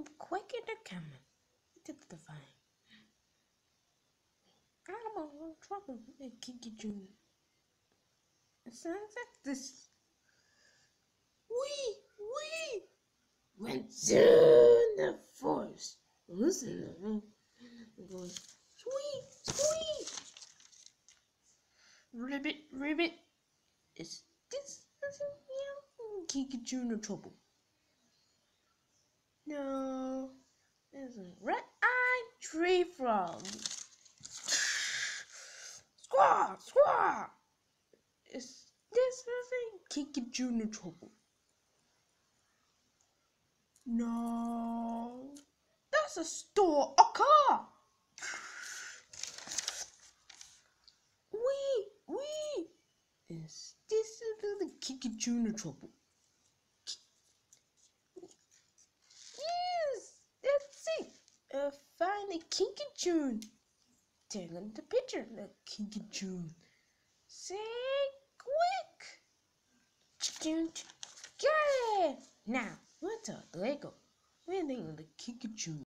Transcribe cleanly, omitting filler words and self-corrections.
quick in the camera. It's the fine. I'm in trouble with kinkajo. It sounds like this. We went through the forest. Listen to me. It goes squeak. Ribbit. Is this kinkajo in trouble? No, it's a red-eyed tree frog. Squawk. Is this kinkajo in trouble? No, that's a store, a car. Is this the kinkajo in trouble? Yes, that's it. Find a kinkajo. Take on the picture, the kinkajo. Say quick. Yeah. Now, what's a Lego? We're thinking the kinkajo.